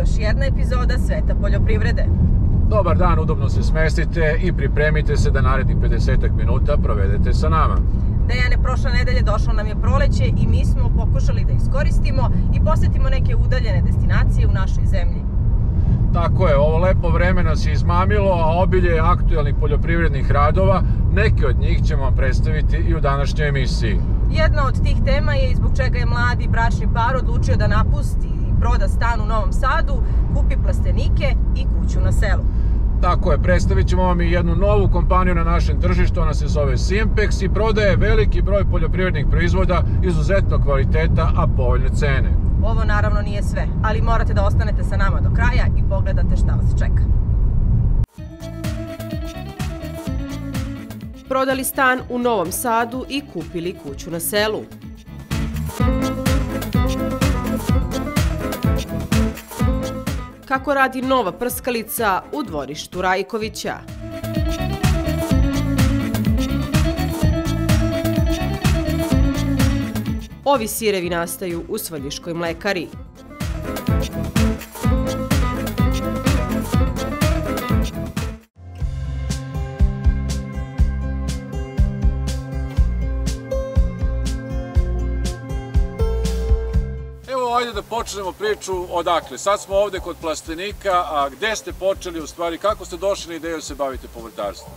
još jedna epizoda Sveta poljoprivrede. Dobar dan, udobno se smestite i pripremite se da narednih 50 minuta provedete sa nama. Dejane, prošle nedelje došlo nam je proleće i mi smo pokušali da iskoristimo i posetimo neke udaljene destinacije u našoj zemlji. Tako je, ovo lepo vreme nas je izmamilo, a obilje aktuelnih poljoprivrednih radova, neke od njih ćemo vam predstaviti i u današnjoj emisiji. Jedna od tih tema je i zbog čega je mladi bračni par odlučio da napusti i proda stan u Novom Sadu, kupi plastenike i kuću na selu. Tako je, predstavit ćemo vam i jednu novu kompaniju na našem tržištu, ona se zove Simpex i prodaje veliki broj poljoprivrednih proizvoda izuzetnog kvaliteta, a povoljne cene. Ovo naravno nije sve, ali morate da ostanete sa nama do kraja i pogledate šta vas čeka. Prodali stan u Novom Sadu i kupili kuću na selu. Kako radi nova prskalica u dvorištu Rajkovića? Ovi sirevi nastaju u Svaljiškoj mlekari. Ajde da počnemo priču odakle. Sad smo ovde kod plastenika, a gde ste počeli u stvari, kako ste došli na ideju da se bavite povrtarstvom?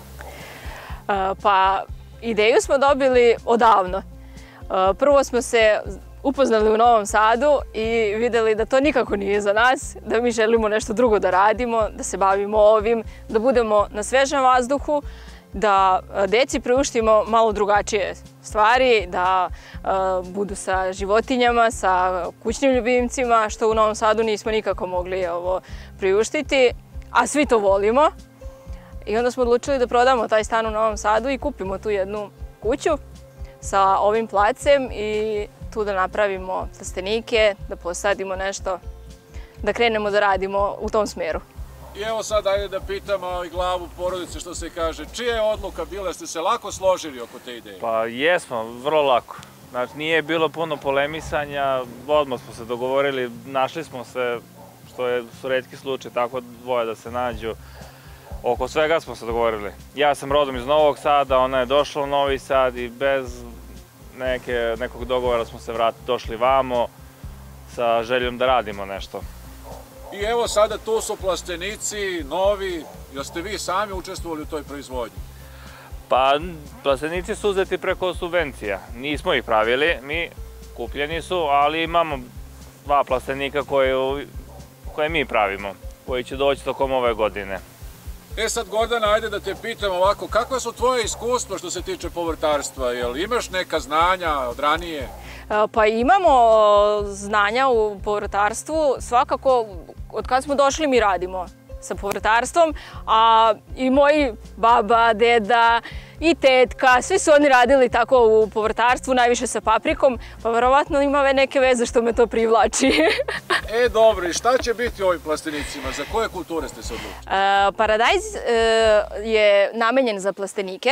Pa, ideju smo dobili odavno. Prvo smo se upoznali u Novom Sadu i videli da to nikako nije za nas, da mi želimo nešto drugo da radimo, da se bavimo ovim, da budemo na svežem vazduhu, da deci priuštimo malo drugačije stvari, da budu sa životinjama, sa kućnim ljubimcima, što u Novom Sadu nismo nikako mogli priuštiti, a svi to volimo. I onda smo odlučili da prodamo taj stan u Novom Sadu i kupimo tu jednu kuću sa ovim placem i tu da napravimo plastenike, da posadimo nešto, da krenemo da radimo u tom smeru. I evo sad ajde da pitamo i glavu porodice što se kaže, čija je odluka bila, ste se lako složili oko te ideje? Pa jesmo, vrlo lako. Znači nije bilo puno polemisanja, odmah smo se dogovorili, našli smo se, što su retki slučaj, tako dvoje da se nađu. Oko svega smo se dogovorili. Ja sam rodom iz Novog Sada, ona je došla u Novi Sad i bez nekog dogovora smo se došli vamo sa željom da radimo nešto. I evo sada tu su plastenici, novi, jel ste vi sami učestvovali u toj proizvodnji? Pa, plastenici su uzeti preko subvencija. Nismo ih pravili, mi kupljeni su, ali imamo dva plastenika koje mi pravimo, koji će doći tokom ove godine. E sad Gordana, ajde da te pitam ovako, kakva su tvoje iskustva što se tiče povrtarstva? Jel imaš neka znanja od ranije? Pa imamo znanja u povrtarstvu, svakako od kada smo došli mi radimo sa povrtarstvom, a i moji baba, deda i tetka, svi su oni radili tako u povrtarstvu, najviše sa paprikom, pa verovatno ima neke veze što me to privlači. E dobro, i šta će biti u ovim plastenicima? Za koje kulture ste se odlučili? Paradajz je namenjen za plastenike.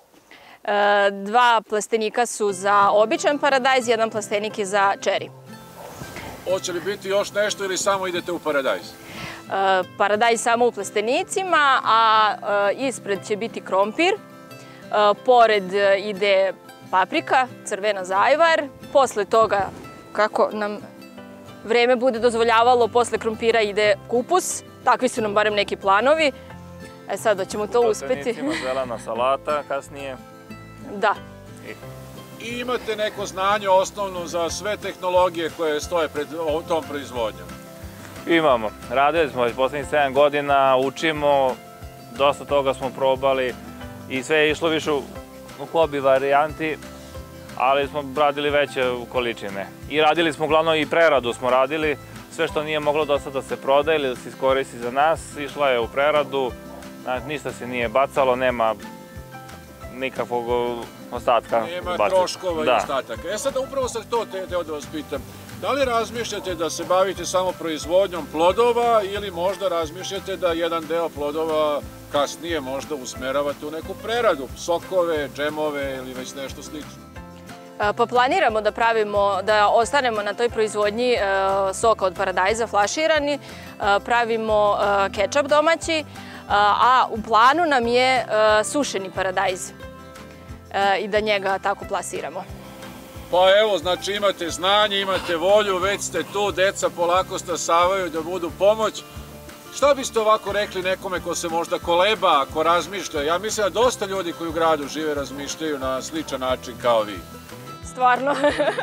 Dva plastenika su za običan paradajz, jedan plastenik je za čeri. Hoće li biti još nešto ili samo idete u paradajz? Paradajz samo u plastenicima, a ispred će biti krompir. Pored ide paprika, crvena zajvar. Posle toga, kako nam vreme bude dozvoljavalo, posle krompira ide kupus. Takvi su nam barem neki planovi. E sad da ćemo to uspeti. Plastenicima zelena salata kasnije. Da. I imate neko znanje osnovno za sve tehnologije koje stoje pred tom proizvodnjom? Imamo. Radili smo već poslednjih 7 godina, učimo, dosta toga smo probali i sve je išlo više u hobi varijanti, ali smo radili veće količine. I radili smo uglavnom i preradu smo radili, sve što nije moglo do sada da se proda ili da se iskoristi za nas, išla je u preradu, ništa se nije bacalo, nema nikakvog ostatka. Nema troškova i ostataka. E sad upravo sam to teo da vas pitam. Da li razmišljate da se bavite samo proizvodnjom plodova ili možda razmišljate da jedan deo plodova kasnije možda usmeravate u neku preradu, sokove, džemove ili već nešto slično? Pa planiramo da ostanemo na toj proizvodnji soka od paradajza flaširani, pravimo kečap domaći, a u planu nam je sušeni paradajz i da njega tako plasiramo. Pa evo, znači imate znanje, imate volju, već ste tu, deca polako stasavaju da budu pomoć. Šta biste ovako rekli nekome ko se možda koleba, ko razmišlja? Ja mislim da dosta ljudi koji u gradu žive razmišljaju na sličan način kao vi. Stvarno.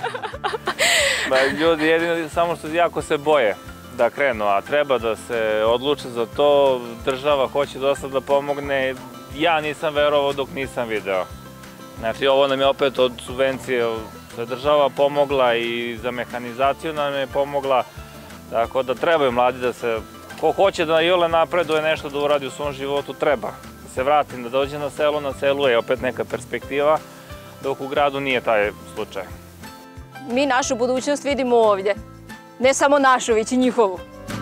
Ljudi jedino samo što jako se boje da krenu, a treba da se odluče za to. Država hoće dosta da pomogne. Ja nisam verovao dok nisam video. Znači, ovo nam je opet od subvencije što je država pomogla i za mehanizaciju nam je pomogla. Tako da trebaju mladi da se... Ko hoće da iole napreduje nešto da uradi u svom životu, treba. Da se vrati, da dođe na selu je opet neka perspektiva, dok u gradu nije taj slučaj. Mi našu budućnost vidimo ovdje. Ne samo našu, već i njihovu.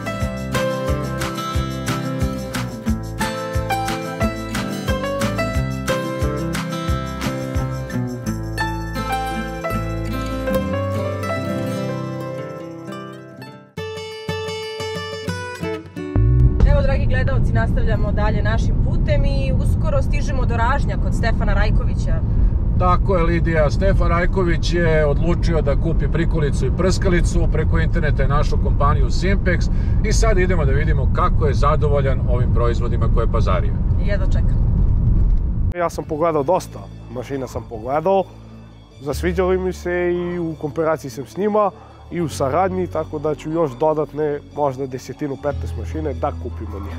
Dragi gledalci, nastavljamo dalje našim putem i uskoro stižemo do Ražnja kod Stefana Rajkovića. Tako je, Lidija. Stefan Rajković je odlučio da kupi prikolicu i prskalicu, preko interneta je našao kompaniju Simpex i sad idemo da vidimo kako je zadovoljan ovim proizvodima koje je pazario. Jedva čekam. Ja sam pogledao dosta mašina, sam pogledao, zasviđali mi se i u komparaciji sam s njima i u saradnji, tako da ću još dodatne možda 10-15 mašine da kupimo njih.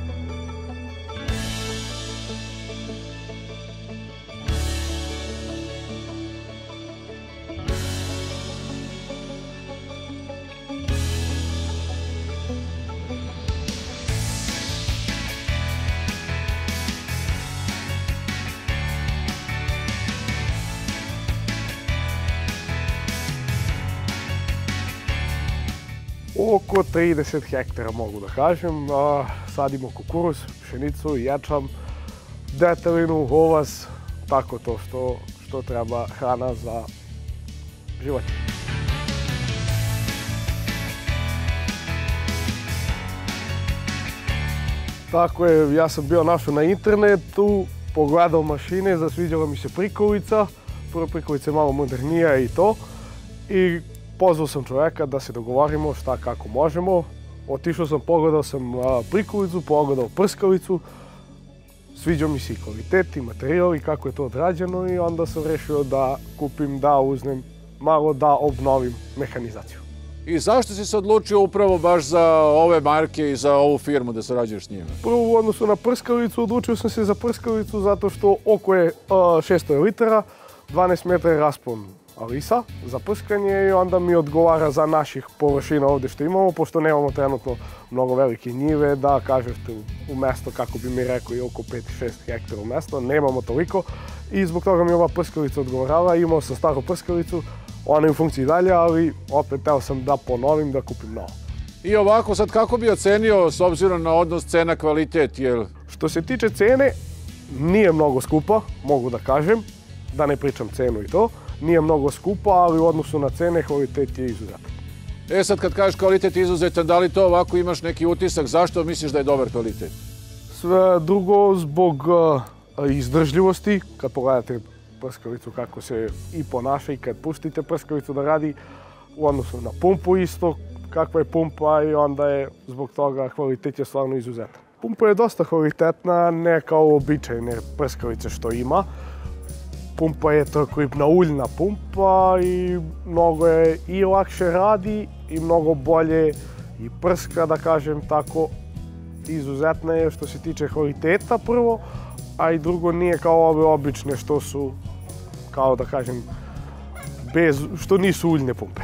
Oko 30 hektara mogu da kažem, sadimo kukuruz, pšenicu, ječam, detelinu, ovas, tako to što treba hrana za životinje. Tako je, ja sam bio našao na internetu, pogledao mašine, zasviđala mi se prikolica, prva prikolica je malo modernija i to. I pozvao sam čoveka da se dogovorimo šta kako možemo. Otišao sam, pogledao sam prikolicu, pogledao prskalicu. Sviđao mi se i kvalitet i materijal i kako je to odrađeno i onda sam rešio da kupim, da uzmem malo, da obnovim mehanizaciju. I zašto si se odlučio upravo baš za ove marke i za ovu firmu da sarađuješ s njima? Prvo u odnosu na prskalicu, odlučio sam se za prskalicu zato što oko je 600 litara, 12 metra je raspon alisa za prskanje i onda mi odgovara za naših površina ovdje što imamo, pošto nemamo trenutno mnogo velike njive, da kažete u mesto, kako bi mi rekao, i oko 5-6 hektara u mesto, nemamo toliko i zbog toga mi ova prskalica odgovarala. Imao sam staru prskalicu, ona je u funkciji dalje, ali opet teo sam da ponovim, da kupim novo. I ovako, sad kako bi ocenio s obzirom na odnos cena-kvalitet, jel? Što se tiče cene, nije mnogo skupa, mogu da kažem, da ne pričam cenu i to. Nije mnogo skupa, ali u odnosu na cene kvalitet je izuzetan. Sad kad kažeš kvalitet izuzetan, da li to ovako imaš neki utisak, zašto misliš da je dobar kvalitet? Sve drugo zbog izdržljivosti, kad pogledate prskalicu kako se i ponaša i kad pustite prskalicu da radi, u odnosu na pumpu isto, kakva je pumpa i onda je zbog toga kvalitet je stvarno izuzetan. Pumpa je dosta kvalitetna, ne kao običajne prskalice što ima. Pumpa je trokliopna uljna pumpa i mnogo je i lakše radi i mnogo bolje i prska, da kažem tako. Izuzetna je što se tiče kvaliteta prvo, a i drugo nije kao ove obične što su, kao da kažem, što nisu uljne pumpe.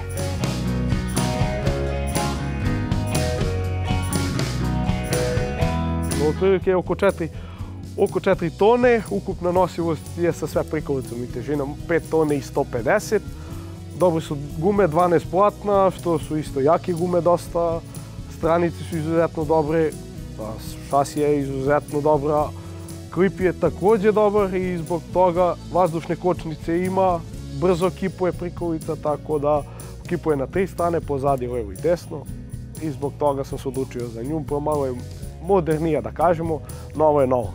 Otprilike oko 4 tone, ukupna nosivost je sa sve prikolicom i težinom 5 tone i 150. Dobre su gume, 12 platna, što su isto jake gume dosta. Stranice su izuzetno dobre, šasija je izuzetno dobra, klip je također dobar i zbog toga vazdušne kočnice ima brzo kipuje prikolica, tako da kipuje na 3 strane, pozadi, levo i desno. I zbog toga sam se odlučio za nju, malo je modernija da kažemo, novo je novo.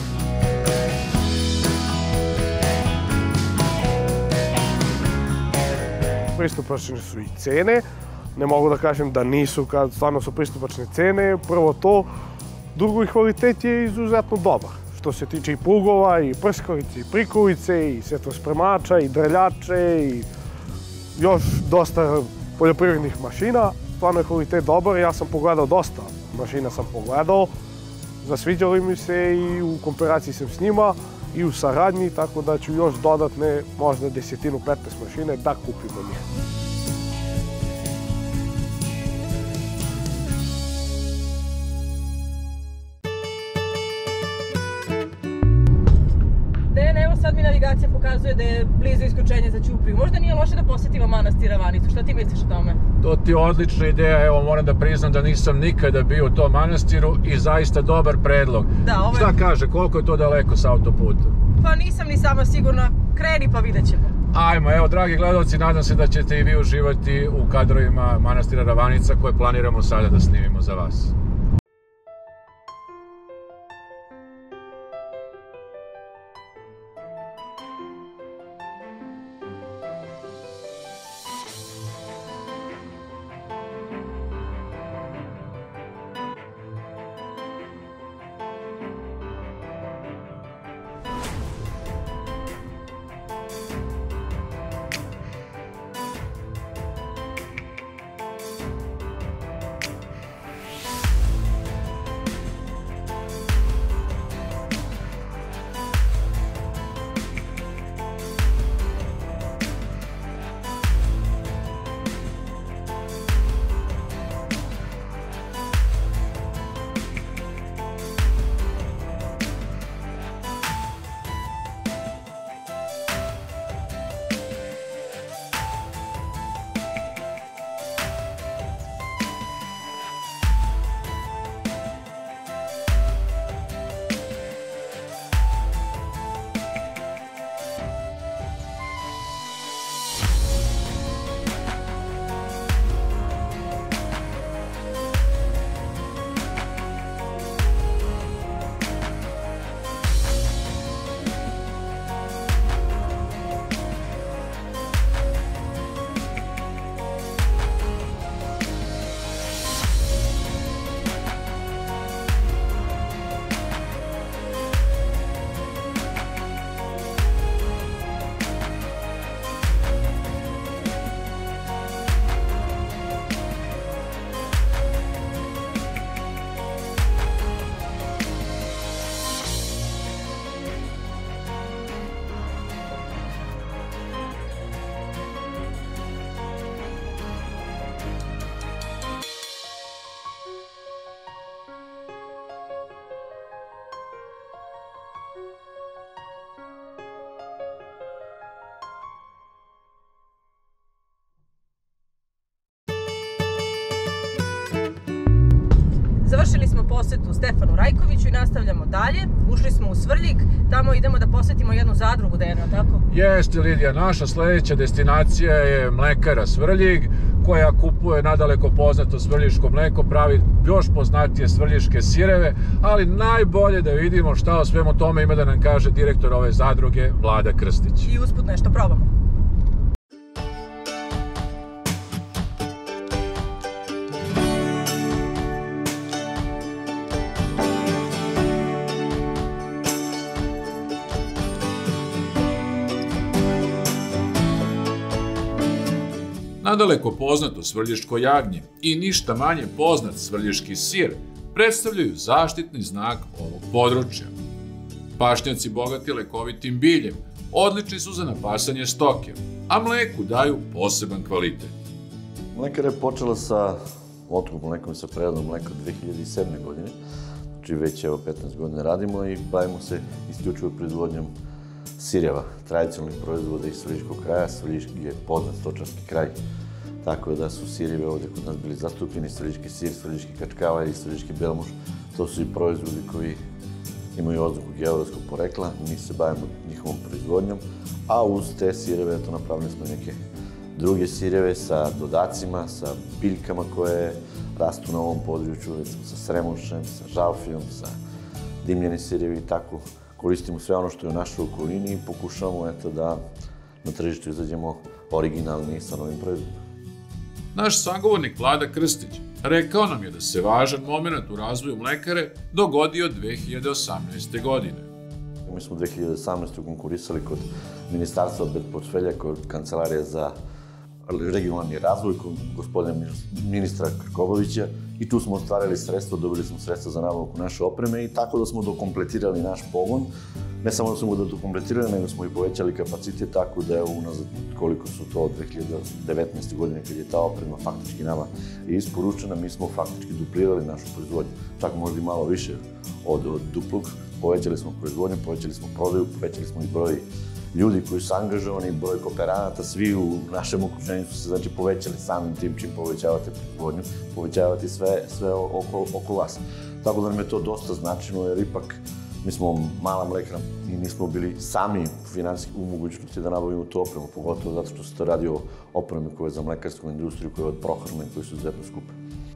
Pristupačne su i cene, ne mogu da kažem da nisu, kad stvarno su pristupačne cene, prvo to, drugo i kvalitet je izuzetno dobar. Što se tiče i plugova, i prskalice, i prikolice, i svetlospremača, i drljače, i još dosta poljoprivrednih mašina. Stvarno je kvalitet dobar, ja sam pogledao dosta mašina sam pogledao, zasviđali mi se i u komparaciji sam s njima i u saradnji, tako da ću još dodatne, možda 10-15 mašine da kupim od njih. Evo sad mi navigacija pokazuje da je blizu isključenje za Ćupriju. Možda nije loše da posjetimo manastir Ravanicu. Šta ti misliš o tome? To ti je odlična ideja. Evo, moram da priznam da nisam nikada bio u tom manastiru i zaista dobar predlog. Šta kaže, koliko je to daleko s autoputa? Pa nisam ni sama sigurna. Kreni pa vidjet ćemo. Ajmo, evo, dragi gledalci, nadam se da ćete i vi uživati u kadrovima manastira Ravanica koje planiramo sada da snimimo za vas. Završili smo posjetu Stefanu Rajkoviću i nastavljamo dalje. Ušli smo u Svrljig, tamo idemo da posjetimo jednu zadrugu, Dejana, tako? Jeste, Lidija, naša sljedeća destinacija je mlekara Svrljig, koja kupuje nadaleko poznato svrljiško mleko, pravi još poznatije svrljiške sireve, ali najbolje da vidimo šta o svemu tome ima da nam kaže direktor ove zadruge, Vlada Krstić. I usput nešto probamo. Nadaleko poznato svrljiško jagnje i ništa manje poznat svrljiški sir predstavljaju zaštitni znak ovog područja. Pašnjaci bogati lekovitim biljem odlični su za napasanje stoke, a mleku daju poseban kvalitet. Mlekara je počela sa otkupom mlekom i sa preradom mleka 2007. godine. Znači već 15 godina radimo i bavimo se isključivo proizvodnjom sireva, tradicionalnih proizvoda iz Svrljiškog kraja. Svrljiški je poznat stočarski kraj, tako da su sirevi ovdje kod nas bili zastupljeni. Svrljiški sir, svrljiški kačkavalj i svrljiški belmuš, to su i proizvodi koji imaju oznaku geografskog porekla. Mi se bavimo njihovom proizvodnjom, a uz te sireve napravili smo neke druge sireve sa dodacima, sa biljkama koje rastu na ovom području, recimo sa sremušem, sa žalfijom, sa dimljeni sirevi i tako. Koristimo sve ono što je u našoj okolini i pokušavamo da na tržištu izađemo originalni sa novim proizvodima. Naš sagovornik Vlada Krstić rekao nam je da se važan moment u razvoju mlekare dogodio 2018. godine. Mi smo 2018. konkurisali kod Ministarstva bez portfelja, kod Kancelarije za regionalni razvoj, kod gospodina ministra Krkobabića, i tu smo ostvarili sredstva, dobili smo sredstva za nabavku naše opreme i tako da smo dokompletirali naš pogon. Ne samo da smo ga dokompletirali, nego smo i povećali kapacitet, tako da je unazad koliko su to od 2019. godine kad je ta oprema faktički nama isporučena, mi smo faktički duplirali našu proizvodnju, čak možda i malo više od duplog. Povećali smo proizvodnju, povećali smo prodaju, povećali smo i broj ljudi koji su angažovani, broj kooperanata, svi u našem okruženju su se povećali samim tim čim povećavate proizvodnju, povećavate sve oko vas. Tako da nam je to dosta značajno, jer ipak mi smo mala mlekara i nismo bili sami finansijski u mogućnosti da nabavimo tu opremu, pogotovo zato što se to radi o opremi koja je za mlekarsku industriju, koja je od prohrane i koji su izuzetno skupe.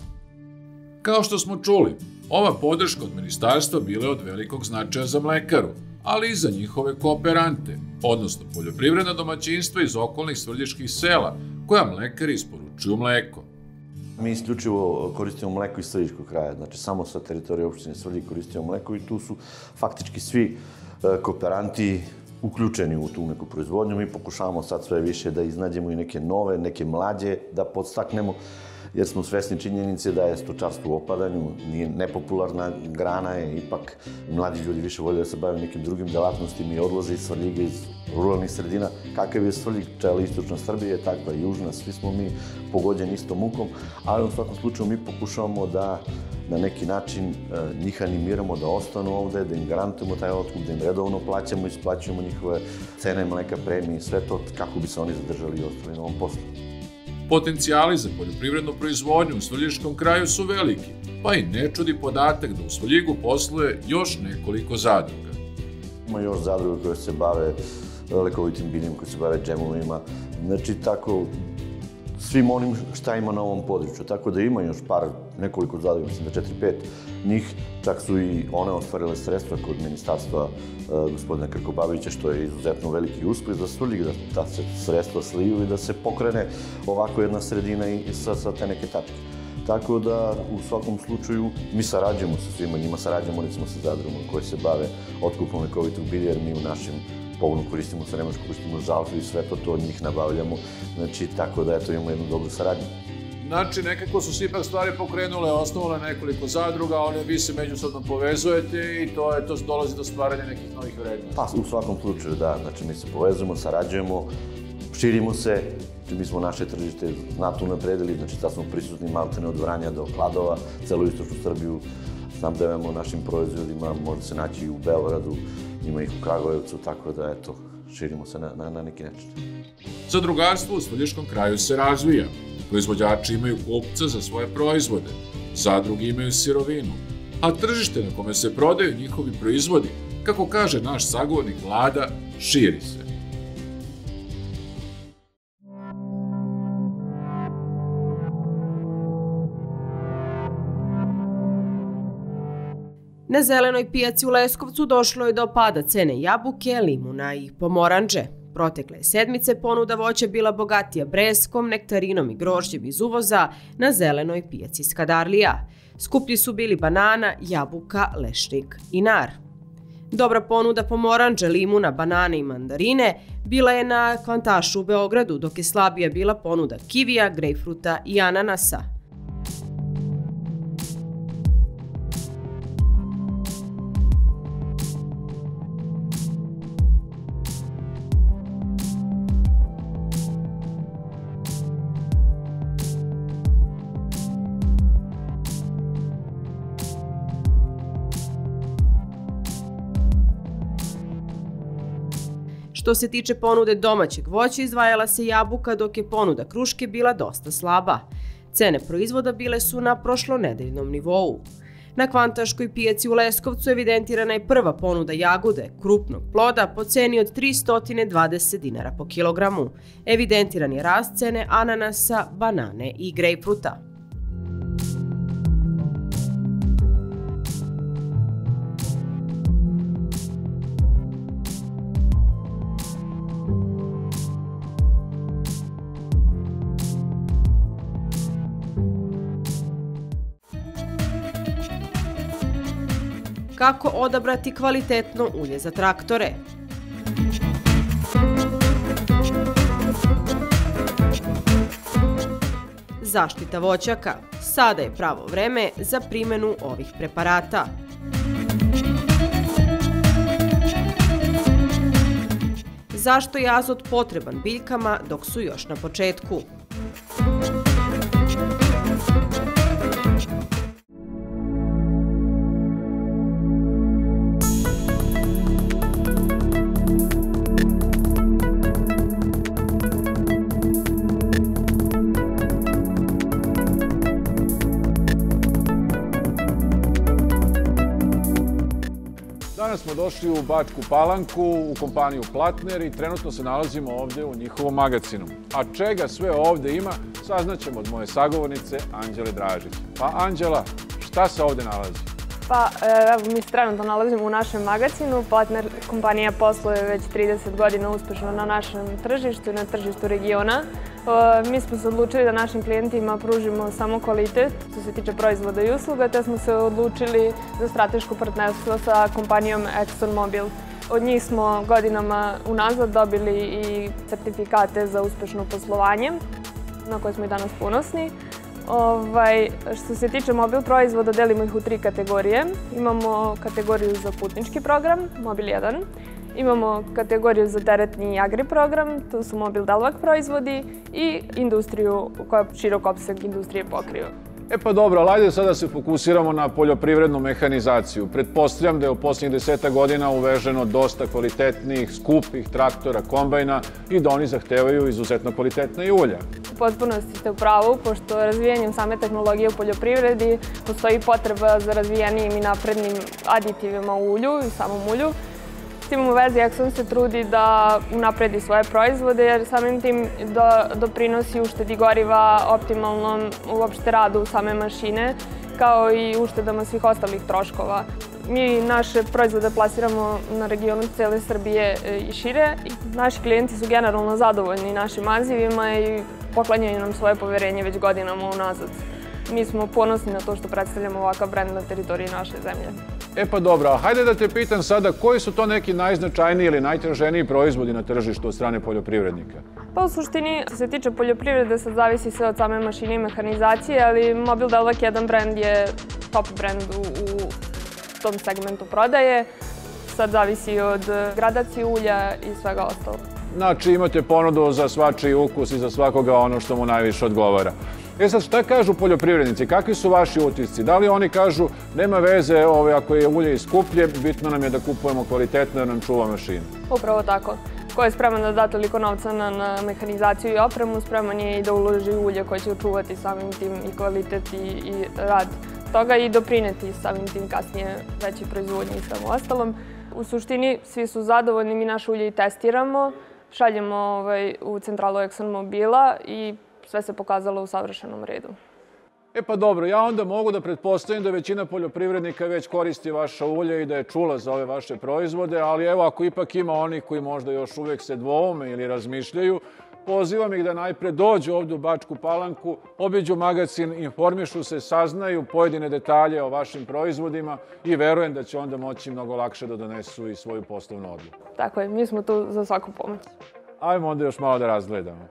Kao što smo čuli, ova podrška od ministarstva bila je od velikog značaja za mlekaru, ali i za njihove kooperante, odnosno poljoprivredna domaćinstva iz okolnih svrljiških sela, koja mlekari isporučuju mleko. Mi isključivo koristimo mleko iz svrljiškog kraja, znači samo sa teritorije opštine Svrljig koristimo mleko i tu su faktički svi kooperanti uključeni u tu neku proizvodnju. Mi pokušavamo sad sve više da iznađemo i neke nove, neke mlađe, da podstaknemo, jer smo svesni činjenice da je stočarstvo u opadanju, nije nepopularna grana je, ipak mladi ljudi više vole da se bave nekim drugim delatnostima i odlaze iz Svrljiga, iz ruralnih sredina. Kakav je Svrljig, čela istočna Srbije, takva i južna, svi smo mi pogođeni istom mukom, ali u svakom slučaju mi pokušavamo da na neki način njih animiramo da ostanu ovde, da im garantujemo taj otkup, da im redovno plaćamo, isplaćujemo njihove cene mleka, premije, sve to kako bi se oni zadržali i ostali na ovom poslu. Potencijali za poljoprivrednu proizvodnju u Svrljiškom kraju su veliki, pa i ne čudi podatak da u Svrljigu posluje još nekoliko zadruga. Ima još zadruga koje se bave lekovitim biljem, koje se bave džemovima, znači tako svim onim šta ima na ovom području. Tako da ima još nekoliko zadruga, mislim da 4-5 njih, čak su i one ostvarile sredstva kod ministarstva gospodina Krkobabića, što je izuzetno veliki uspeh za Svrljig, da se sredstva sliju i da se pokrene ovako jedna sredina i sa te neke tačke. Tako da u svakom slučaju mi sarađujemo sa svima njima, sarađujemo recimo sa zadrugama koje se bave otkupom lekovitog bilja, jer mi u našem pogonu koristimo sremušku, koristimo žalfu i sve to od njih nabavljamo. Znači, tako da eto imamo jednu dobru saradnju. Znači, nekako su se ipak stvari pokrenule, osnovale nekoliko zadruga, vi se međusobno povezujete i to dolazi do stvaranja nekih novih vrednosti. Pa, u svakom slučaju, da. Znači, mi se povezujemo, sarađujemo, širimo se, mi smo naše tržište znatno unapredili, znači sad smo prisutni maltene od Vranja do Kladova, celu istočnu Srbiju snabdevamo našim proizvodima, može se naći i u Beogradu, ima ih u Kragujevcu, tako da, eto, širimo se na neki način. Zadrugarstvo u Svrljiškom kraju se razvija. Proizvođači imaju kupca za svoje proizvode, zadruge imaju sirovinu, a tržište na kome se prodaju njihovi proizvodi, kako kaže naš sagovornik Vlada, širi se. Na zelenoj pijaci u Leskovcu došlo je do pada cene jabuke, limuna i pomorandže. Protekle sedmice ponuda voća bila bogatija breskom, nektarinom i grožđem iz uvoza na zelenoj pijaci Skadarlija. Skuplji su bili banana, jabuka, lešnik i nar. Dobra ponuda pomorandže, limuna, banane i mandarine bila je na Kvantašu u Beogradu, dok je slabija bila ponuda kivija, grejpfruta i ananasa. Što se tiče ponude domaćeg voća, izdvajala se jabuka, dok je ponuda kruške bila dosta slaba. Cene proizvoda bile su na prošlonedeljnom nivou. Na Kvantaškoj pijaci u Leskovcu evidentirana je prva ponuda jagode, krupnog ploda, po ceni od 320 dinara po kilogramu. Evidentiran je rast cene ananasa, banane i grejpfruta. Kako odabrati kvalitetno ulje za traktore? Zaštita voćaka. Sada je pravo vreme za primjenu ovih preparata. Zašto je azot potreban biljkama dok su još na početku? Danas smo došli u Bačku Palanku, u kompaniju Platner i trenutno se nalazimo ovdje u njihovom magacinu. A čega sve ovdje ima, saznaćemo od moje sagovornice Anđele Dražić. Pa Anđela, šta se ovdje nalazi? Pa evo, mi se trenutno nalazimo u našem magacinu. Platner kompanija posluje već 30 godina uspešno na našem tržištu i na tržištu regiona. Mi smo se odlučili da našim klijentima pružimo samo kvalitet što se tiče proizvoda i usluga, te smo se odlučili za strateško partnerstvo sa kompanijom ExxonMobil. Od njih smo godinama unazad dobili i certifikate za uspešno poslovanje, na koje smo i danas ponosni. Što se tiče mobil proizvoda, delimo ih u 3 kategorije. Imamo kategoriju za putnički program, Mobil 1. Imamo kategoriju za teretni i agri program, to su Mobil Delvak proizvodi i industriju koja širok opseg industrije pokriva. E pa dobro, ali ajde sada se fokusiramo na poljoprivrednu mehanizaciju. Pretpostavljam da je u posljednjih 10 godina uveženo dosta kvalitetnih, skupih traktora, kombajna i da oni zahtevaju izuzetno kvalitetne i ulja. U potpunosti ste u pravu, pošto razvijanjem same tehnologije u poljoprivredi postoji potreba za razvijenijim i naprednim aditivima u ulju i samom ulju. S tim u vezi Exxon se trudi da unapredi svoje proizvode jer samim tim doprinosi uštedi goriva, optimalnom uopšte radu same mašine, kao i uštedama svih ostalih troškova. Mi naše proizvode plasiramo na regionu cele Srbije i šire. Naši klijenti su generalno zadovoljni našim mazivima i poklanjaju nam svoje poverenje već godinama unazad. Mi smo ponosni na to što predstavljamo ovakav brend na teritoriji naše zemlje. E pa dobro, a hajde da te pitam sada koji su to neki najznačajniji ili najtraženiji proizvodi na tržištu od strane poljoprivrednika? Pa u suštini, što se tiče poljoprivrede, sad zavisi sve od same mašine i mehanizacije, ali Mobil Delvak jedan brend je top brend u tom segmentu prodaje. Sad zavisi od gradacije ulja i svega ostalog. Znači imate ponudu za svačiji ukus i za svakoga ono što mu najviše odgovara. E sad, šta kažu poljoprivrednici? Kakvi su vaši utisci? Da li oni kažu nema veze ako je ulje skuplje, bitno nam je da kupujemo kvalitetno jer nam čuva mašinu? Upravo tako. Ko je spreman da da toliko novca na mehanizaciju i opremu, spreman je i da uloži ulje koje će očuvati samim tim i kvalitet i rad toga i doprineti samim tim kasnije veći proizvodnji i svemu ostalom. U suštini svi su zadovoljni, mi naše ulje i testiramo, šaljemo u centralu ExxonMobila i sve se pokazalo u savršenom redu. E pa dobro, ja onda mogu da pretpostavim da većina poljoprivrednika već koristi vaša ulje i da je čula za ove vaše proizvode, ali evo ako ipak ima onih koji možda još uvek se dvoume ili razmišljaju, pozivam ih da najpre dođu ovdje u Bačku Palanku, obiđu magacin, informišu se, saznaju pojedine detalje o vašim proizvodima i verujem da će onda moći mnogo lakše da donesu i svoju poslovnu odluku. Tako je, mi smo tu za svaku pomoć. Ajmo onda još malo da razgledamo.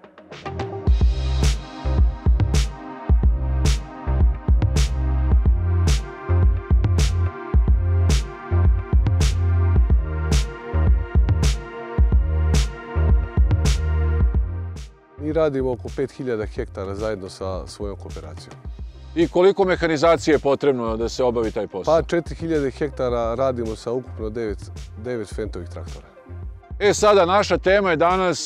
Mi radimo oko 5000 hektara zajedno sa svojom kooperacijom. I koliko mehanizacije je potrebno da se obavi taj posao? Pa 4000 hektara radimo sa ukupno 9 fentovih traktora. E sada, naša tema je danas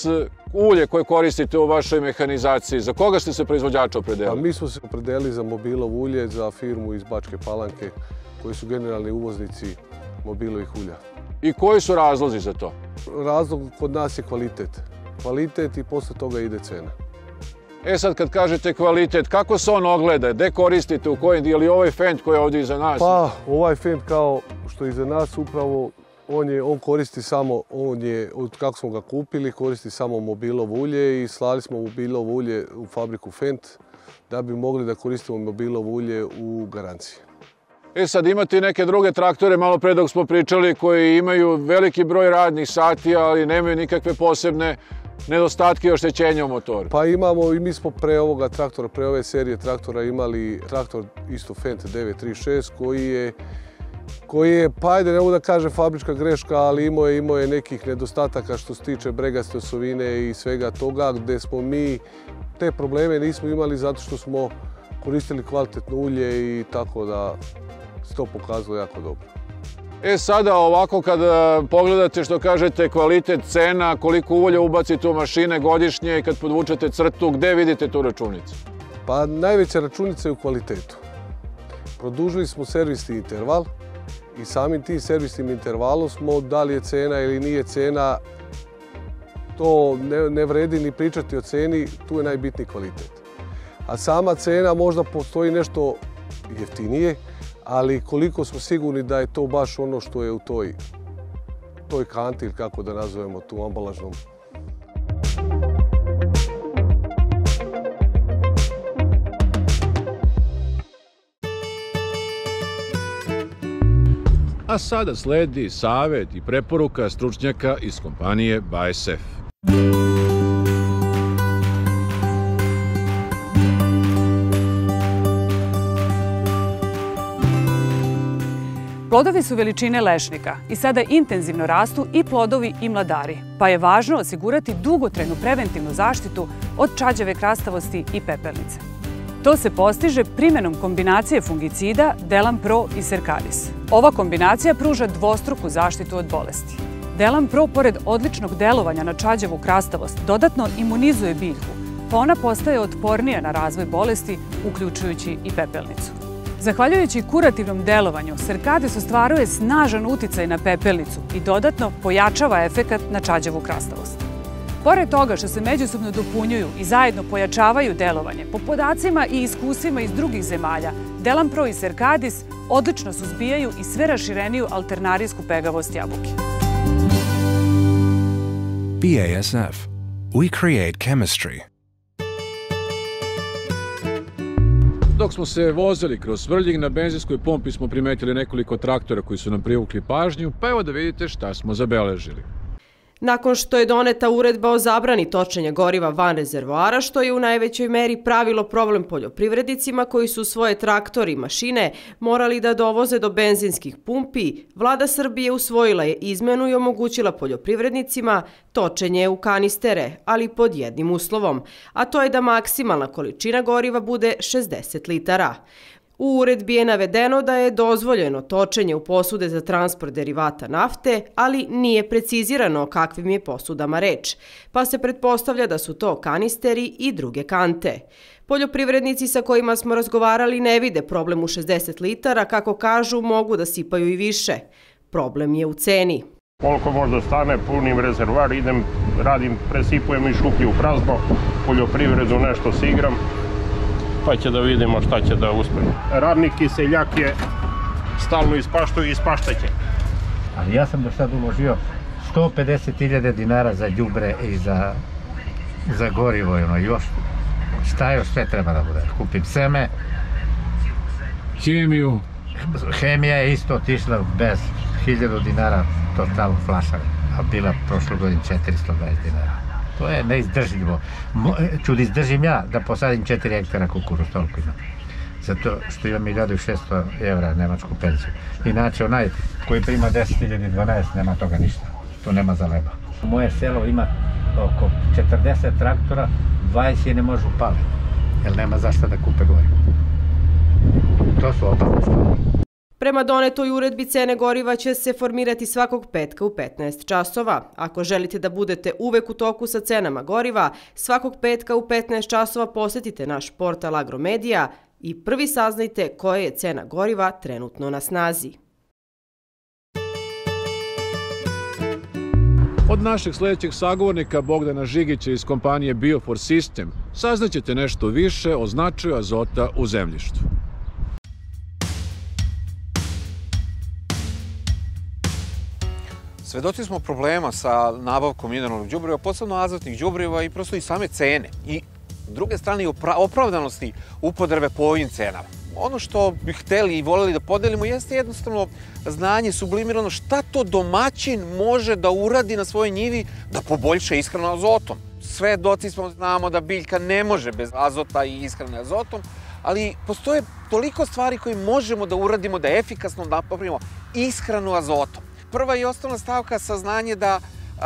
ulje koje koristite u vašoj mehanizaciji, za koga ste se proizvođača opredelili? Mi smo se opredelili za Mobilov ulje, za firmu iz Bačke Palanke, koji su generalni uvoznici Mobilovih ulja. I koji su razlozi za to? Razlog kod nas je kvalitet. Kvalitet i posle toga ide cena. Sad kad kažete kvalitet, kako se on ogleda? Gde koristite, u kojem dijelu? Je li ovaj fend koji je ovdje iza nas? Pa, ovaj fend kao što je iza nas upravo, on koristi samo, od kako smo ga kupili, koristi samo Mobilov ulje i slali smo Mobilov ulje u fabriku Fend da bi mogli da koristimo Mobilov ulje u garanciji. Sad imate i neke druge traktore, malo pre dok smo pričali, koji imaju veliki broj radnih sati, ali nemaju nikakve posebne nedostatke i oštećenja u motoru. Pa imamo i mi smo pre ovoga traktora, pre ove serije traktora imali traktor isto Fend 936 koji je, pa ajde ne mogu da kažem fabrička greška, ali imao je nekih nedostataka što se tiče bregaste osovine i svega toga, gde smo mi te probleme nismo imali zato što smo koristili kvalitetno ulje i tako da se to pokazalo jako dobro. Sada ovako kada pogledate što kažete kvalitet, cena, koliko ulja ubacite u mašine godišnje i kad podvučete crtu, gde vidite tu računicu? Pa najveća računica je u kvalitetu. Produžili smo servisni interval i samim tim servisnim intervalom smo da li je cena ili nije cena, to ne vredi ni pričati o ceni, tu je najbitniji kvalitet. A sama cena možda postoji nešto jeftinije, ali koliko smo sigurni da je to baš ono što je u toj kanti ili kako da nazovemo tu ambalažnom. A sada sledi savet i preporuka stručnjaka iz kompanije BASF. Plodovi su veličine lešnika i sada intenzivno rastu i plodovi i mladari, pa je važno osigurati dugotrajnu preventivnu zaštitu od čađave krastavosti i pepelnice. To se postiže primjenom kombinacije fungicida Delan Pro i Cercadis. Ova kombinacija pruža dvostruku zaštitu od bolesti. Delan Pro, pored odličnog delovanja na čađavu krastavost, dodatno imunizuje biljku, pa ona postaje otpornija na razvoj bolesti, uključujući i pepelnicu. Zahvaljujući kurativnom delovanju, Cercadis ostvaruje snažan uticaj na pepelnicu i dodatno pojačava efekat na čađavu krastavost. Pored toga što se međusobno dopunjuju i zajedno pojačavaju delovanje, po podacima i iskustvima iz drugih zemalja, Delan Pro i Cercadis odlično suzbijaju i sve rašireniju alternarijsku pegavost jabuke. BASF. We create chemistry. Dok smo se vozili kroz Svrljig, na benzinskoj pompi smo primetili nekoliko traktora koji su nam privukli pažnju, pa evo da vidite šta smo zabeležili. Nakon što je doneta uredba o zabrani točenja goriva van rezervoara, što je u najvećoj meri pravilo problem poljoprivrednicima koji su svoje traktore i mašine morali da dovoze do benzinskih pumpi, Vlada Srbije usvojila je izmenu i omogućila poljoprivrednicima točenje u kanistere, ali pod jednim uslovom, a to je da maksimalna količina goriva bude 60 litara. U uredbi je navedeno da je dozvoljeno točenje u posude za transport derivata nafte, ali nije precizirano o kakvim je posudama reč, pa se pretpostavlja da su to kanisteri i druge kante. Poljoprivrednici sa kojima smo razgovarali ne vide problem u 60 litara, kako kažu, mogu da sipaju i više. Problem je u ceni. Koliko možda stane, punim rezervoar, idem, radim, presipujem i šuplje u prazno, poljoprivredu nešto se igram, pa će da vidimo šta će da uspe. Radnik i seljak je stalno ispaštao i ispaštaće. Ali ja sam do sad uložio 150.000 dinara za đubre i za gorivo, još. Šta još sve treba da bude? Kupim seme. Hemiju. Hemija je isto otišla bez 1000 dinara total flaša, a bila prošle godine 420 dinara. To je neizdržljivo. Ću da izdržim ja da posadim 4 hektara kukuruz, toliko imam. Zato što imam 1600 evra nemačku pensiju. Inače, onaj koji prima 10.012 nema toga ništa. To nema za leba. Moje selo ima oko 40 traktora, 20 je ne može upaliti, jer nema zašto da kupe gorivo. To su opasne stvari. Prema donetoj uredbi cene goriva će se formirati svakog petka u 15 časova. Ako želite da budete uvek u toku sa cenama goriva, svakog petka u 15 časova posetite naš portal Agromedija i prvi saznajte koja je cena goriva trenutno na snazi. Od našeg sledećeg sagovornika Bogdana Žigića iz kompanije Biofor System saznaćete nešto više o značaju azota u zemljištu. Svedoci smo problema sa nabavkom mineralnog đubriva, posebno azotnih đubriva i prosto i same cene. I s druge strane i opravdanosti upotrebe po ovim cenama. Ono što bih hteli i voljeli da podelimo jeste jednostavno znanje sublimirano šta to domaćin može da uradi na svojoj njivi da poboljša ishranu azotom. Svedoci smo, znamo da biljka ne može bez azota i ishrane azotom, ali postoje toliko stvari koje možemo da uradimo da efikasno napravimo ishranu azotom. Prva i osnovna stavka saznanje da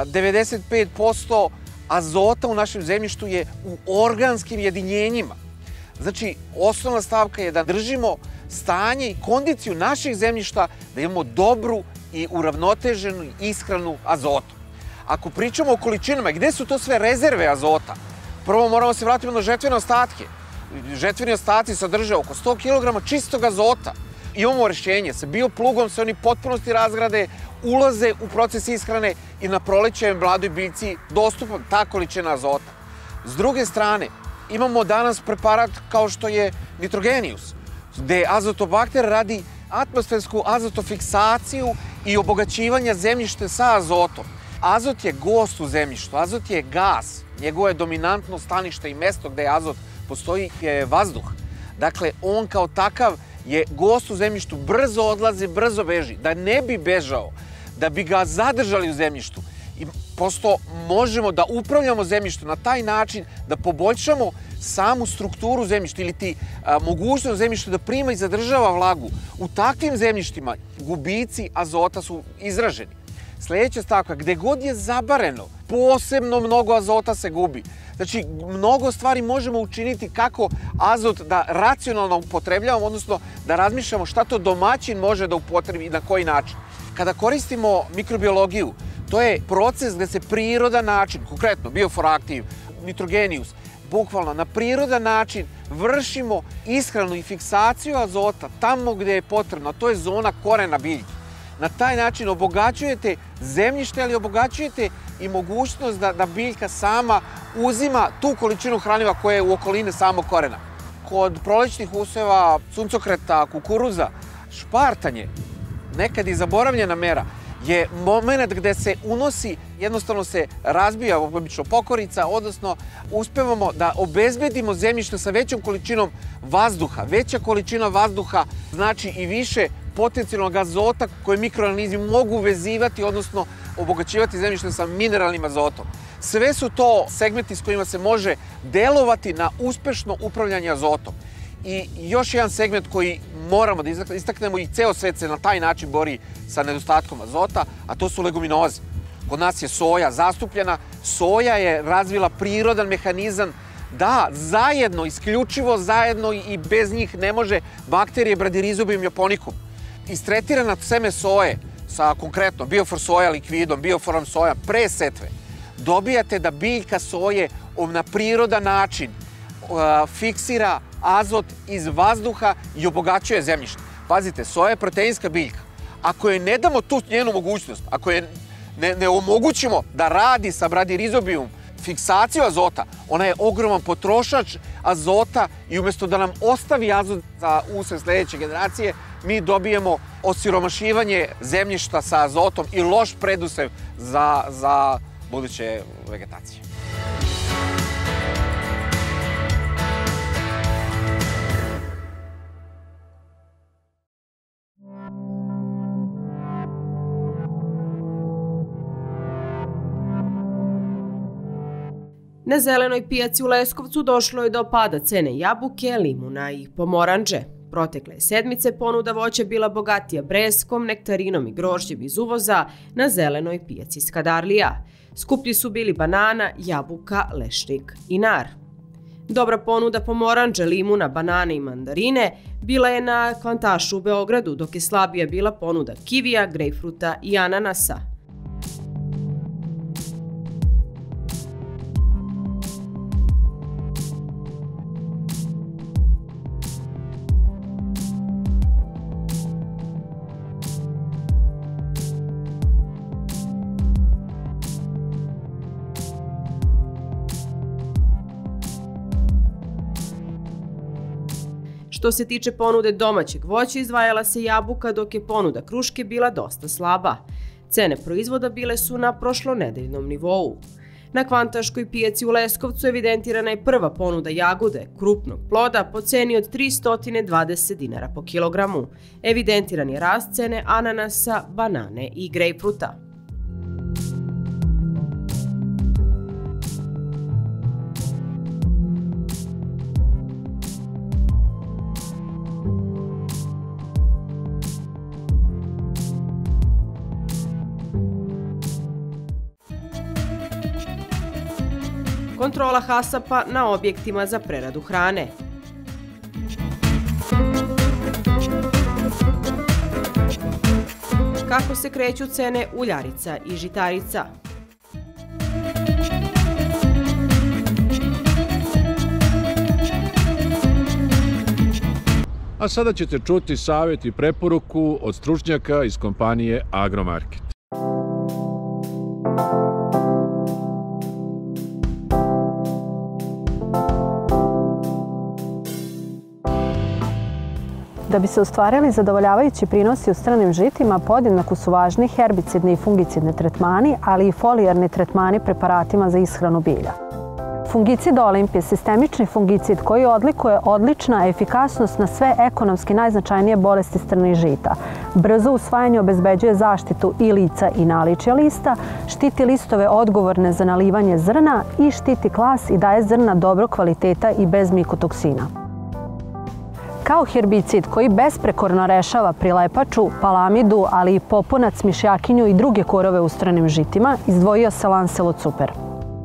95% azota u našem zemljištu je u organskim jedinjenjima. Znači, osnovna stavka je da držimo stanje i kondiciju naših zemljišta, da imamo dobru i uravnoteženu ishranu azotom. Ako pričamo o količinama, gde su to sve rezerve azota? Prvo moramo se vratiti na žetvene ostatke. Žetveni ostaci sadrže oko 100 kg čistog azota. Imamo rešenje, sa bioplugom se oni potpunosti razgrade, ulaze u proces ishrane i na proleće mladoj biljci dostupa ta količina azota. S druge strane, imamo danas preparat kao što je nitrogenius, gde azotobakter radi atmosfersku azotofiksaciju i obogaćivanje zemljište sa azotom. Azot je gost u zemljištu, azot je gas, njegovo je dominantno stanište i mesto gde azot postoji je vazduh. Dakle, on kao takav je gost u zemljištu, brzo odlazi, brzo beži. Da ne bi bežao, da bi ga zadržali u zemljištu, i prosto možemo da upravljamo zemljištem na taj način da poboljšamo samu strukturu zemljišta ili ti mogućnost zemljišta da prima i zadržava vlagu. U takvim zemljištima gubici azota su izraženi. Sledeća stavka, gde god je zabareno, posebno mnogo azota se gubi. Znači, mnogo stvari možemo učiniti kako azot da racionalno upotrebljavamo, odnosno da razmišljamo šta to domaćin može da upotrebi i na koji način. Kada koristimo mikrobiologiju, to je proces gde se prirodan način, konkretno Biofor Active, nitrogenius, bukvalno na prirodan način vršimo ishranu i fiksaciju azota tamo gde je potrebno, a to je zona korena biljke. Na taj način obogaćujete zemljište, ali obogaćujete i mogućnost da biljka sama uzima tu količinu hraniva koja je u okoline samog korena. Kod prolećnih useva, suncokreta, kukuruza, špartanje, nekad i zaboravljena mera, je moment gde se unosi, jednostavno se razbija obično pokorica, odnosno uspevamo da obezbedimo zemljište sa većom količinom vazduha. Veća količina vazduha znači i više potencijalnog azota koje mikroorganizmi mogu vezivati, odnosno obogaćivati zemljište sa mineralnim azotom. Sve su to segmenti s kojima se može delovati na uspešno upravljanje azotom. I još jedan segment koji moramo da istaknemo i ceo svet se na taj način bori sa nedostatkom azota, a to su leguminoze. Kod nas je soja zastupljena, soja je razvila prirodan mehanizam da zajedno, isključivo zajedno i bez njih ne može bakterije Bradyrhizobim japonicum. Istretirana seme soje sa konkretno Biofor soja likvidom, Bioforom soja pre setve, dobijate da biljka soje na prirodan način fiksira azot iz vazduha i obogaćuje zemljište. Pazite, soja je proteinska biljka. Ako joj ne damo tu njenu mogućnost, ako je ne omogućimo da radi sa Bradyrhizobijum fiksaciju azota, ona je ogroman potrošač azota i umjesto da nam ostavi azot za usred sledeće generacije, mi dobijemo osiromašivanje zemljišta sa azotom i loš predusev za buduće vegetacije. Na zelenoj pijaci u Leskovcu došlo je do pada cene jabuke, limuna i pomoranđe. Protekle sedmice ponuda voća bila bogatija breskom, nektarinom i grožđem iz uvoza na zelenoj pijaci Skadarlija. Skuplji su bili banana, jabuka, lešnik i nar. Dobra ponuda pomoranđe, limuna, banane i mandarine bila je na Kvantašu u Beogradu, dok je slabija bila ponuda kivija, grejpfruta i ananasa. Što se tiče ponude domaćeg voća, izdvajala se jabuka, dok je ponuda kruške bila dosta slaba. Cene proizvoda bile su na prošlonedeljnom nivou. Na Kvantaškoj pijaci u Leskovcu evidentirana je prva ponuda jagode, krupnog ploda, po ceni od 320 dinara po kilogramu. Evidentiran je rast cene ananasa, banane i grejpfruta. Kontrola HASAP-a na objektima za preradu hrane. Kako se kreću cene uljarica i žitarica? A sada ćete čuti savjet i preporuku od stručnjaka iz kompanije Agromarket. Da bi se ostvarili zadovoljavajući prinosi u stranim žitima, podjednako su važni herbicidni i fungicidni tretmani, ali i folijarni tretmani preparatima za ishranu bilja. Fungicid Olimp je sistemični fungicid koji odlikuje odlična efikasnost na sve ekonomski najznačajnije bolesti strnih žita. Brzo usvajanje obezbeđuje zaštitu i lica i naličja lista, štiti listove odgovorne za nalivanje zrna i štiti klas i daje zrna dobrog kvaliteta i bez mikotoksina. Kao herbicid koji besprekorno rešava prilepaču, palamidu, ali i popunac, mišjakinju i druge korove u stranim žitima, izdvojio se Lancelot Super.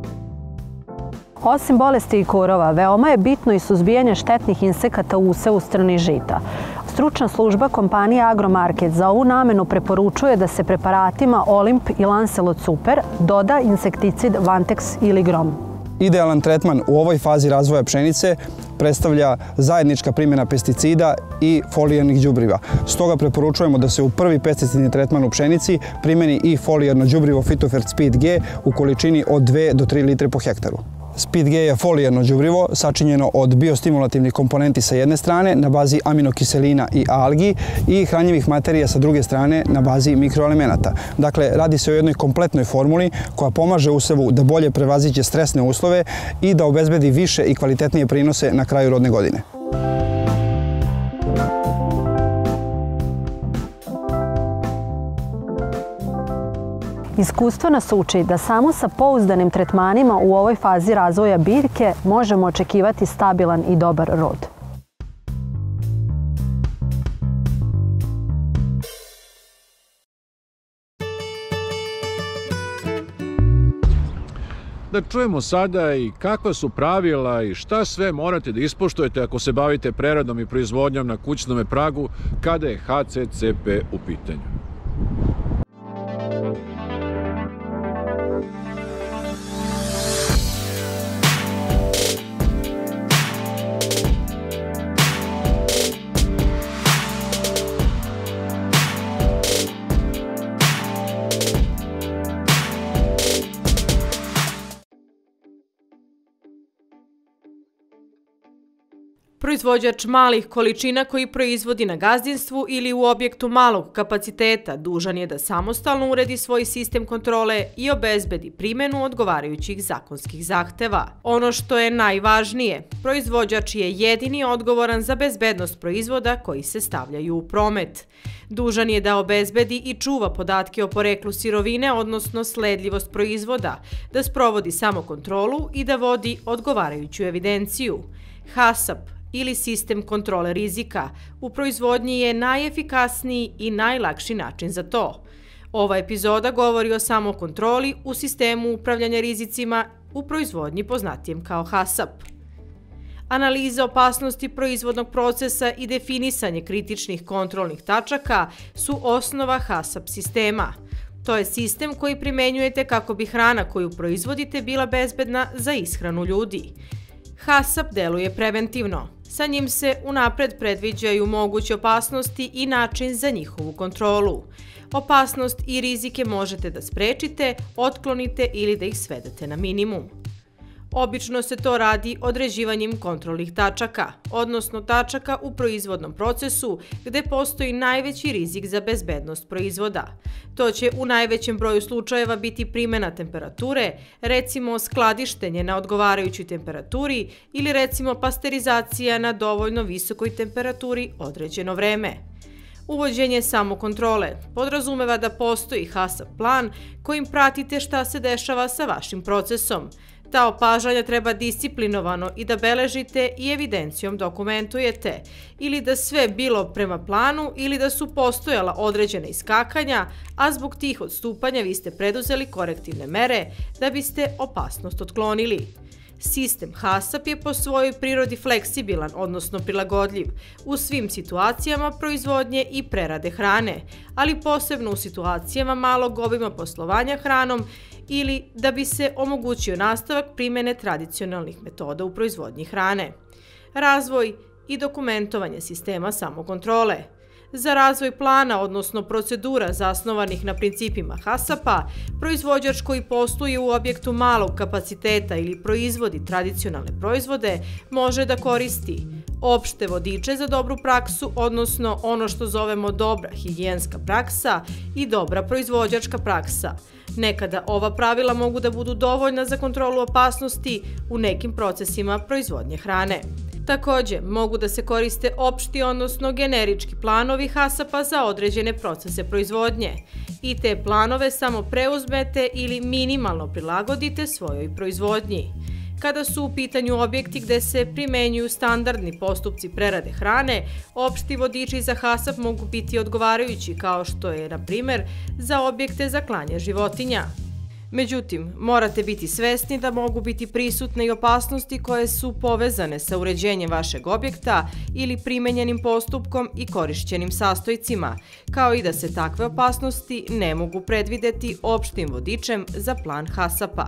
Osim bolesti i korova, veoma je bitno i suzbijanje štetnih insekata u usevu stranih žita. Stručna služba kompanije Agromarket za ovu namenu preporučuje da se preparatima Olimp i Lancelot Super doda insekticid Vantex ili Grom. Idealan tretman u ovoj fazi razvoja pšenice predstavlja zajednička primjena pesticida i folijarnih đubriva. Stoga preporučujemo da se u prvi pesticidni tretman u pšenici primjeni i folijarno đubrivo Phytofert Speed G u količini od 2 do 3 litre po hektaru. Speed G je folijarno đubrivo sačinjeno od biostimulativnih komponenti sa jedne strane na bazi aminokiselina i algi i hranjivih materija sa druge strane na bazi mikroelemenata. Dakle, radi se o jednoj kompletnoj formuli koja pomaže usevu da bolje prevaziđe stresne uslove i da obezbedi više i kvalitetnije prinose na kraju rodne godine. Iskustvo nas uči da samo sa pouzdanim tretmanima u ovoj fazi razvoja biljke možemo očekivati stabilan i dobar rod. Da čujemo sada i kakva su pravila i šta sve morate da ispoštujete ako se bavite preradom i proizvodnjom na kućnom pragu kada je HCCP u pitanju. Proizvođač malih količina koji proizvodi na gazdinstvu ili u objektu malog kapaciteta dužan je da samostalno uredi svoj sistem kontrole i obezbedi primjenu odgovarajućih zakonskih zahteva. Ono što je najvažnije, proizvođač je jedini odgovoran za bezbednost proizvoda koji se stavljaju u promet. Dužan je da obezbedi i čuva podatke o poreklu sirovine, odnosno sledljivost proizvoda, da sprovodi samokontrolu i da vodi odgovarajuću evidenciju. HASAP ili sistem kontrole rizika u proizvodnji je najefikasniji i najlakši način za to. Ova epizoda govori o samokontroli u sistemu upravljanja rizicima u proizvodnji poznatijem kao HASAP. Analiza opasnosti proizvodnog procesa i definisanje kritičnih kontrolnih tačaka su osnova HACCP sistema. To je sistem koji primenjujete kako bi hrana koju proizvodite bila bezbedna za ishranu ljudi. HACCP deluje preventivno. Sa njim se unapred predviđaju moguće opasnosti i način za njihovu kontrolu. Opasnost i rizike možete da sprečite, otklonite ili da ih svedete na minimum. Obično se to radi određivanjem kontrolnih tačaka, odnosno tačaka u proizvodnom procesu gde postoji najveći rizik za bezbednost proizvoda. To će u najvećem broju slučajeva biti primjena temperature, recimo skladištenje na odgovarajućoj temperaturi ili recimo pasterizacija na dovoljno visokoj temperaturi određeno vreme. Uvođenje samokontrole podrazumeva da postoji HACCP plan kojim pratite šta se dešava sa vašim procesom. Ta opažanja treba disciplinovano i da beležite i evidencijom dokumentujete, ili da sve bilo prema planu ili da su postojala određena iskakanja, a zbog tih odstupanja vi ste preduzeli korektivne mere da biste opasnost otklonili. Sistem HACCP je po svojoj prirodi fleksibilan, odnosno prilagodljiv, u svim situacijama proizvodnje i prerade hrane, ali posebno u situacijama malog obima poslovanja hranom ili da bi se omogućio nastavak primjene tradicionalnih metoda u proizvodnji hrane. Razvoj i dokumentovanje sistema samokontrole. Za razvoj plana, odnosno procedura zasnovanih na principima HACCP-a, proizvođač koji posluje u objektu malog kapaciteta ili proizvodi tradicionalne proizvode može da koristi opšte vodiče za dobru praksu, odnosno ono što zovemo dobra higijenska praksa i dobra proizvođačka praksa. Nekada ova pravila mogu da budu dovoljna za kontrolu opasnosti u nekim procesima proizvodnje hrane. Takođe, mogu da se koriste opšti, odnosno generički planovi HACCP-a za određene procese proizvodnje i te planove samo preuzmete ili minimalno prilagodite svojoj proizvodnji. Kada su u pitanju objekti gde se primenjuju standardni postupci prerade hrane, opšti vodiči za HACCP mogu biti odgovarajući kao što je, na primer, za objekte za klanje životinja. Međutim, morate biti svesni da mogu biti prisutne i opasnosti koje su povezane sa uređenjem vašeg objekta ili primenjenim postupkom i korišćenim sastojcima, kao i da se takve opasnosti ne mogu predvideti opštim vodičem za plan HACCP-a.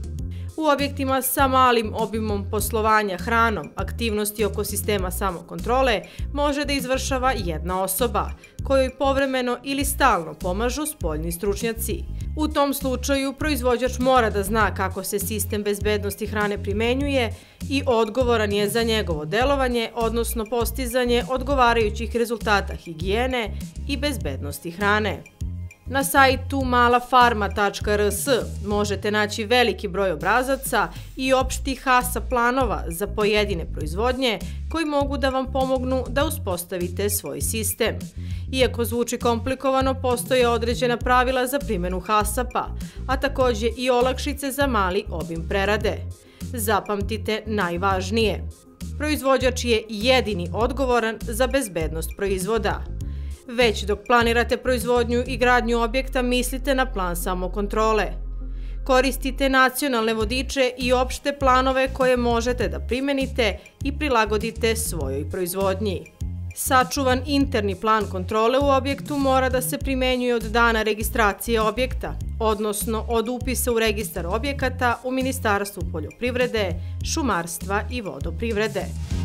U objektima sa malim obimom poslovanja hranom, aktivnosti oko sistema samokontrole može da izvršava jedna osoba, kojoj povremeno ili stalno pomažu spoljni stručnjaci. U tom slučaju, proizvođač mora da zna kako se sistem bezbednosti hrane primenjuje i odgovoran je za njegovo delovanje, odnosno postizanje odgovarajućih rezultata higijene i bezbednosti hrane. Na sajtu malafarma.rs možete naći veliki broj obrazaca i opštih HACCP planova za pojedine proizvodnje koji mogu da vam pomognu da uspostavite svoj sistem. Iako zvuči komplikovano, postoje određena pravila za primjenu HACCP-a, a takođe i olakšice za mali obim prerade. Zapamtite najvažnije. Proizvođač je jedini odgovoran za bezbednost proizvoda. Već dok planirate proizvodnju i gradnju objekta, mislite na plan samokontrole. Koristite nacionalne vodiče i opšte planove koje možete da primenite i prilagodite svojoj proizvodnji. Sačuvan interni plan kontrole u objektu mora da se primenjuje od dana registracije objekta, odnosno od upisa u registar objekata u Ministarstvu poljoprivrede, šumarstva i vodoprivrede.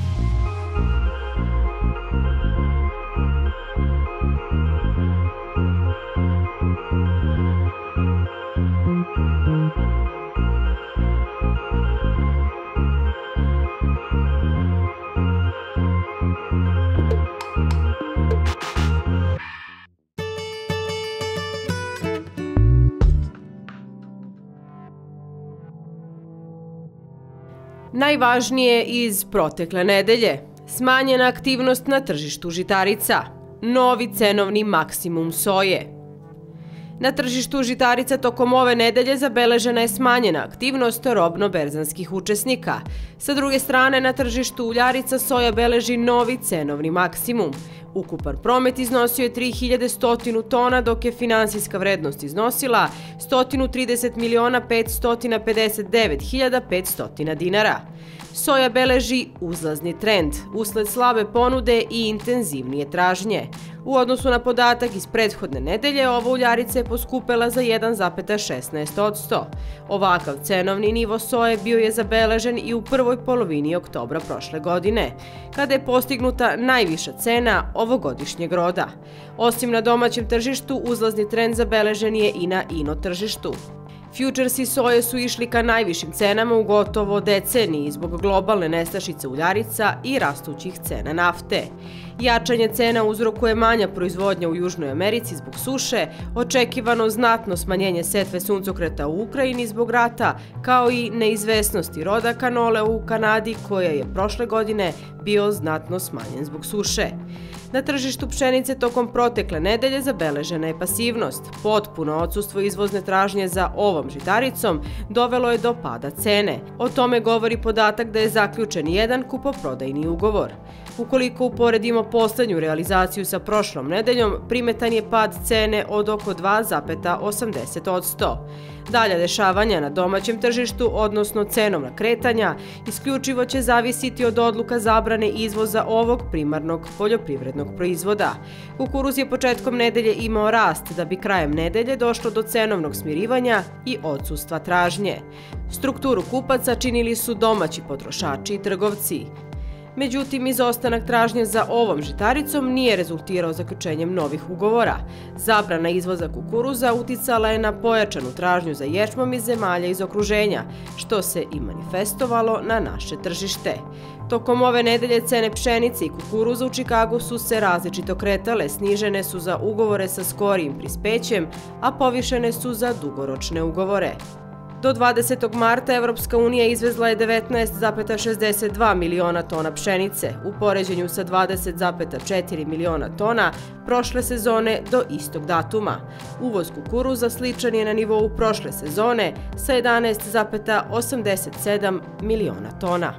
Najvažnije iz protekle nedelje. Smanjena aktivnost na tržištu žitarica. Novi cenovni maksimum soje. Na tržištu žitarica tokom ove nedelje zabeležena je smanjena aktivnost robno-berzanskih učesnika. Sa druge strane, na tržištu uljarica soja beleži novi cenovni maksimum. Ukupan promet iznosio je 3100 tona, dok je finansijska vrednost iznosila 130.559.500 dinara. Soja beleži uzlazni trend usled slabe ponude i intenzivnije tražnje. U odnosu na podatak iz prethodne nedelje, ova uljarica je poskupela za 1,16%. Ovakav cenovni nivo soje bio je zabeležen i u prvoj polovini oktobra prošle godine, kada je postignuta najviša cena ovogodišnjeg roda. Osim na domaćem tržištu, uzlazni trend zabeležen je i na ino tržištu. Fjučersi soje su išli ka najvišim cenama u gotovo deceniji zbog globalne nestašice uljarica i rastućih cena nafte. Jačanje cena uzrokuje manja proizvodnja u Južnoj Americi zbog suše, očekivano znatno smanjenje setve suncokreta u Ukrajini zbog rata, kao i neizvesnosti roda kanole u Kanadi, koja je prošle godine bio znatno smanjen zbog suše. Na tržištu pšenice tokom protekle nedelje zabeležena je pasivnost. Potpuno odsustvo izvozne tražnje za ovom žitaricom dovelo je do pada cene. O tome govori podatak da je zaključen jedan kupoprodajni ugovor. Ukoliko uporedimo poslednju realizaciju sa prošlom nedeljom, primetan je pad cene od oko 2,80%. Dalja dešavanja na domaćem tržištu, odnosno cenovna kretanja, isključivo će zavisiti od odluka zabrane izvoza ovog primarnog poljoprivrednog proizvoda. Kukuruz je početkom nedelje imao rast, da bi krajem nedelje došlo do cenovnog smirivanja i odsustva tražnje. Strukturu kupaca činili su domaći potrošači i trgovci. Međutim, izostanak tražnje za ovom žitaricom nije rezultirao zaključenjem novih ugovora. Zabrana izvoza kukuruza uticala je na pojačanu tražnju za ječmom iz zemalja iz okruženja, što se i manifestovalo na naše tržište. Tokom ove nedelje cene pšenice i kukuruza u Čikagu su se različito kretale, snižene su za ugovore sa skorijim prispećem, a povišene su za dugoročne ugovore. Do 20. marta Evropska unija izvezla je 19,62 miliona tona pšenice, u poređenju sa 20,4 miliona tona prošle sezone do istog datuma. Uvoz kukuruza sličan je na nivou prošle sezone sa 11,87 miliona tona.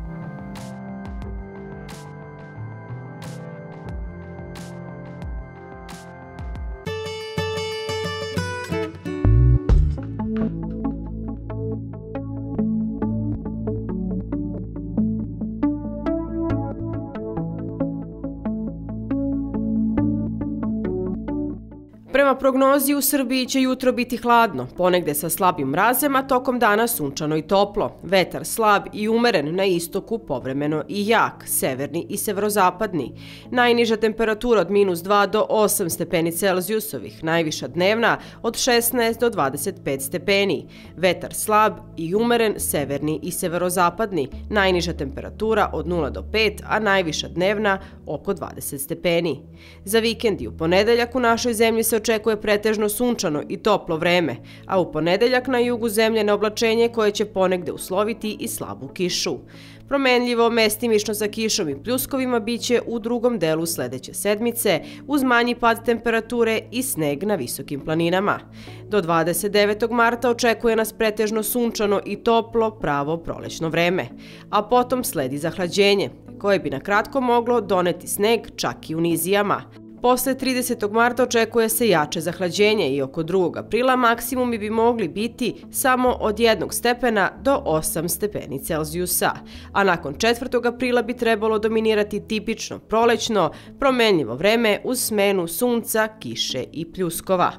Prema prognozi, u Srbiji će jutro biti hladno, ponegde sa slabim mrazem, a tokom dana sunčano i toplo. Vetar slab i umeren na istoku, povremeno i jak, severni i severozapadni. Najniža temperatura od -2 do 8 stepeni Celzijusovih, najviša dnevna od 16 do 25 stepeni. Vetar slab i umeren, severni i severozapadni, najniža temperatura od 0 do 5, a najviša dnevna oko 20 stepeni. Za vikend i u ponedeljak u našoj zemlji se očekuje pretežno sunčano i toplo vreme, a u ponedeljak na jugu zemlje neoblačenje koje će ponegde usloviti i slabu kišu. Promenljivo, mestimično sa kišom i pljuskovima biće u drugom delu sledeće sedmice, uz manji pad temperature i sneg na visokim planinama. Do 29. marta očekuje nas pretežno sunčano i toplo pravo prolećno vreme, a potom sledi zahlađenje, koje bi na kratko moglo doneti sneg čak i u nizijama. Posle 30. marta očekuje se jače zahlađenje i oko 2. aprila maksimumi bi mogli biti samo od 1 stepena do 8 stepeni Celzijusa, a nakon 4. aprila bi trebalo dominirati tipično prolećno, promenljivo vreme uz smenu sunca, kiše i pljuskova.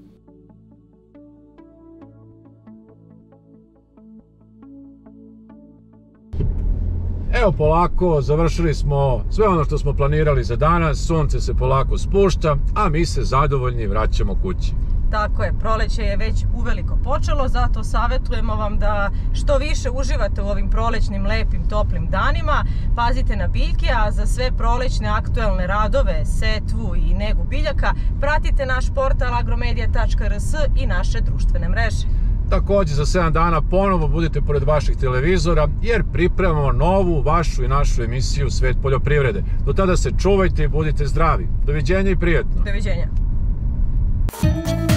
Evo polako, završili smo sve ono što smo planirali za danas, sunce se polako spušta, a mi se zadovoljni vraćamo kući. Tako je, proleće je već uveliko počelo, zato savjetujemo vam da što više uživate u ovim prolećnim, lepim, toplim danima. Pazite na biljke, a za sve prolećne aktuelne radove, setvu i negu biljaka, pratite naš portal agromedia.rs i naše društvene mreže. Također za 7 dana ponovo budite pored vaših televizora jer pripremamo novu vašu i našu emisiju Svet poljoprivrede. Do tada se čuvajte i budite zdravi. Doviđenja i prijetno. Doviđenja.